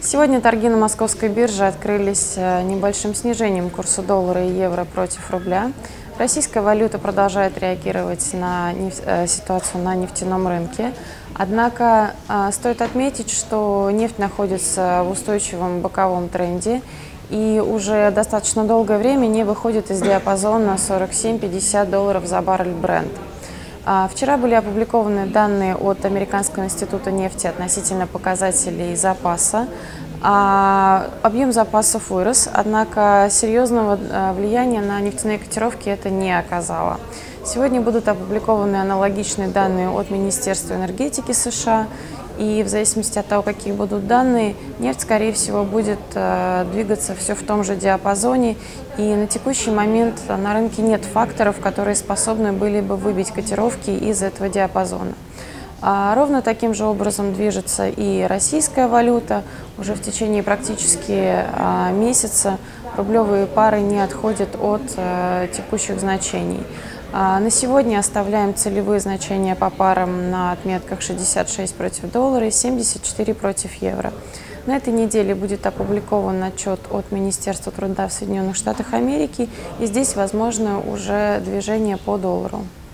Сегодня торги на московской бирже открылись небольшим снижением курса доллара и евро против рубля. Российская валюта продолжает реагировать на ситуацию на нефтяном рынке. Однако стоит отметить, что нефть находится в устойчивом боковом тренде и уже достаточно долгое время не выходит из диапазона 47-50 долларов за баррель Brent. Вчера были опубликованы данные от Американского института нефти относительно показателей запаса. Объем запасов вырос, однако серьезного влияния на нефтяные котировки это не оказало. Сегодня будут опубликованы аналогичные данные от Министерства энергетики США, и в зависимости от того, какие будут данные, нефть, скорее всего, будет двигаться все в том же диапазоне. И на текущий момент на рынке нет факторов, которые способны были бы выбить котировки из этого диапазона. Ровно таким же образом движется и российская валюта. Уже в течение практически месяца рублевые пары не отходят от текущих значений. На сегодня оставляем целевые значения по парам на отметках 66 против доллара и 74 против евро. На этой неделе будет опубликован отчет от Министерства труда в Соединенных Штатах Америки, и здесь возможно уже движение по доллару.